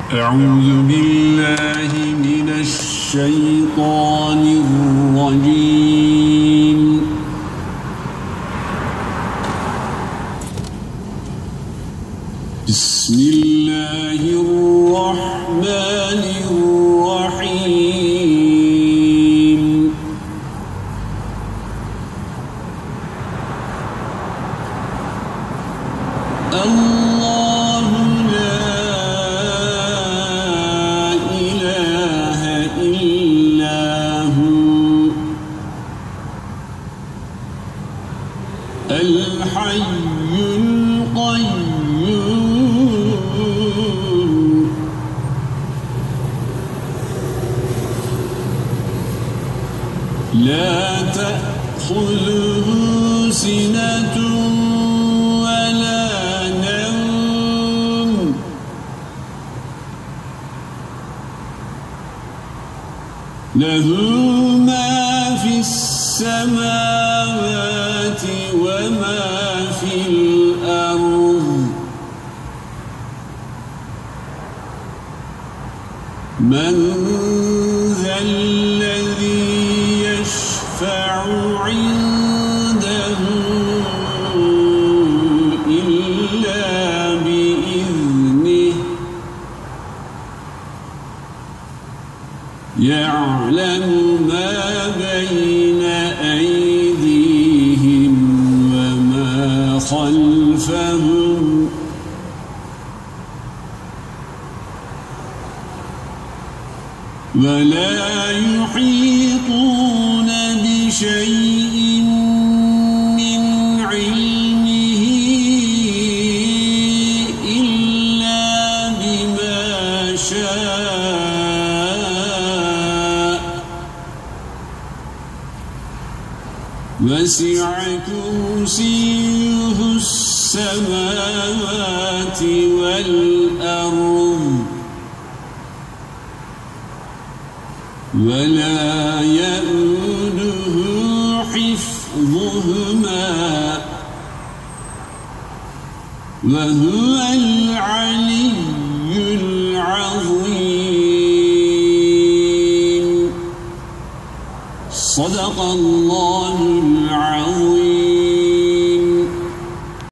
أعوذ بالله من الشيطان الرجيم. بسم الله الرحمن الرحيم. الله لا إله إلا هو الحي القيوم لا تأخذه سنة ولا نوم له ما في السماوات وما في الأرض من ذا الذي يشفع عنده إلا بإذنه يعلم ما بين أيديهم وما خلفهم ولا يحيطون بشيء من علمه إلا بما شاء وسع كرسيه السماوات والأرض ولا يؤوده حفظهما وهو العلي العظيم. صدق الله